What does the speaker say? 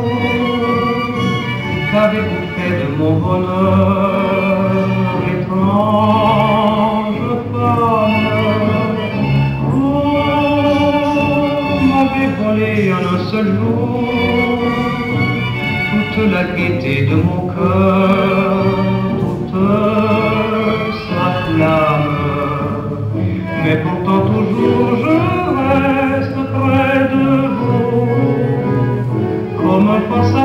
qu'avez-vous fait de mon bonheur, étrange femme? Vous m'avez volé en un seul jour toute la gaieté de mon cœur, toute sa flamme. Mais pourtant toujours je reste près de vous, comme un passage